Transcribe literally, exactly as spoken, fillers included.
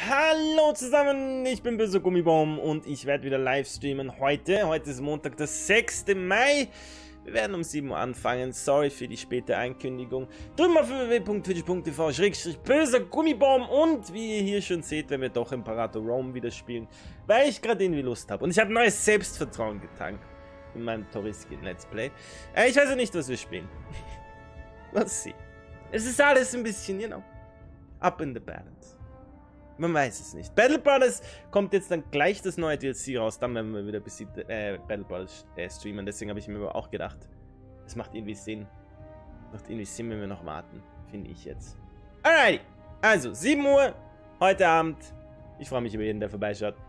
Hallo zusammen, ich bin Böser Gummibaum und ich werde wieder live streamen heute. Heute ist Montag, der sechste Mai. Wir werden um sieben Uhr anfangen. Sorry für die späte Ankündigung. Drück mal auf w w w punkt twitch punkt t v schrägstrich böser Gummibaum und wie ihr hier schon seht, wenn wir doch Imperator Rome wieder spielen, weil ich gerade irgendwie Lust habe. Und ich habe neues Selbstvertrauen getankt in meinem Toriski Let's Play. Äh, ich weiß ja nicht, was wir spielen. Let's see. Es ist alles ein bisschen, you know, up in the balance. Man weiß es nicht. Battle Brothers kommt jetzt dann gleich das neue D L C raus. Dann werden wir wieder besiegt, äh, Battle Brothers äh, streamen. Deswegen habe ich mir auch gedacht, es macht irgendwie Sinn. Macht irgendwie Sinn, wenn wir noch warten. Finde ich jetzt. Alrighty. Also, sieben Uhr heute Abend. Ich freue mich über jeden, der vorbeischaut.